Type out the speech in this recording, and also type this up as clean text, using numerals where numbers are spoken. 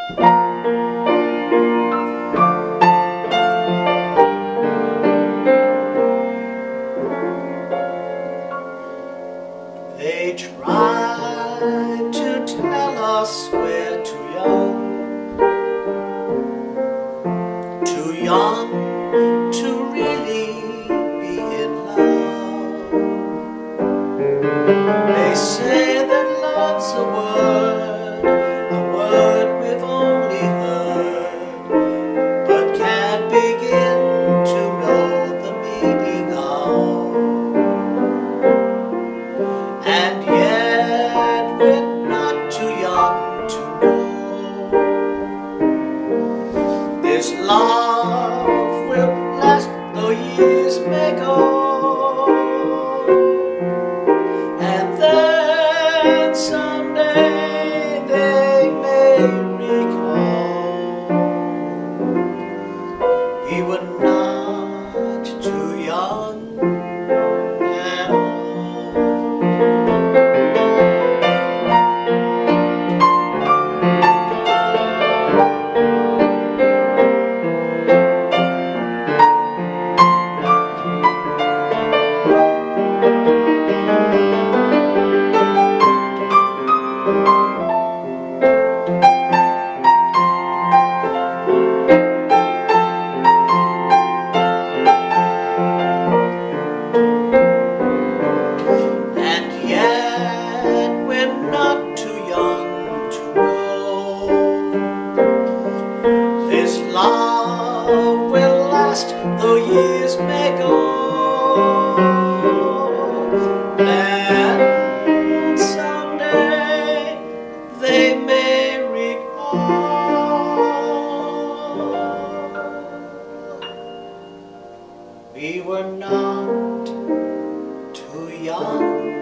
They tried to tell us we're too young to really be in love. They say that love's a word we've only heard, but can't begin to know the meaning of. And yet we're not too young to know this love will last though years may go. And then someday they may recall we were not too young at all. This love will last though years may go, and someday they may recall we were not too young